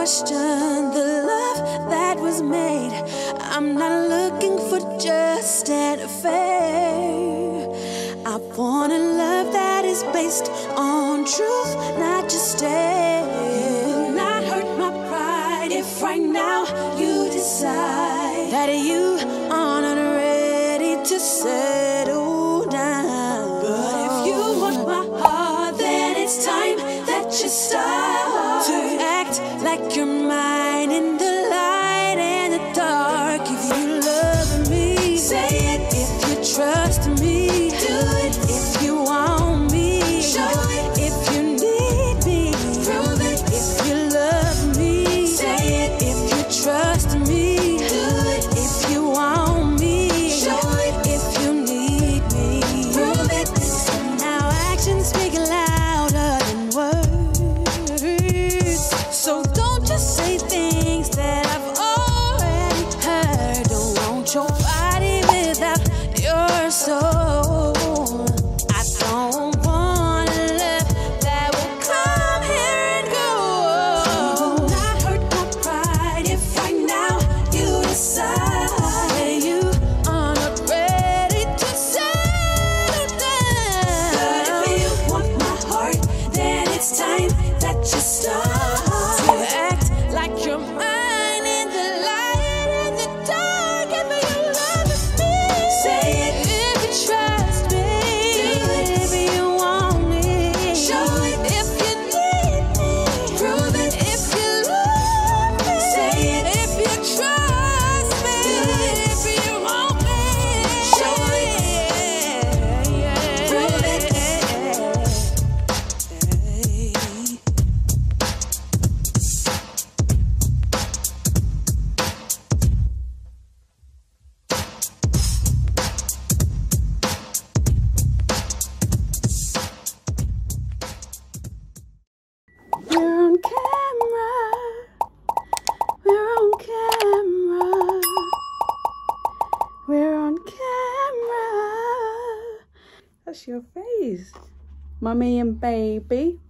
question the love that was made. I'm not looking for just an affair. I want a love that is based on truth, not just stay. It will not hurt my pride if right now you decide that you are not ready to settle down. But if you want my heart, then it's time that you start to act like you're mine in the light and the dark. If you love me, say it. If you trust me, do it. If you want me, show it. If you need me, prove it. If you love me, say it. If you trust me, do it. If you want me, show it. If you need me, prove it. Now actions speak louder than words. So don't just say things that I've already heard. Don't want your body without your soul. I don't want a love that will come here and go. It will not hurt my pride if right now you decide that you are not ready to settle down. But if you want my heart, then it's time that you start to act like you're mine in the light and the dark. If you love me, say it. If you trust me, do it. If you want me, show it. If you need me, prove it. If you love me, say it. If you trust me, do it. If you want me, show it. Prove it. We're on camera. We're on camera. We're on camera. That's your face. Mummy and baby.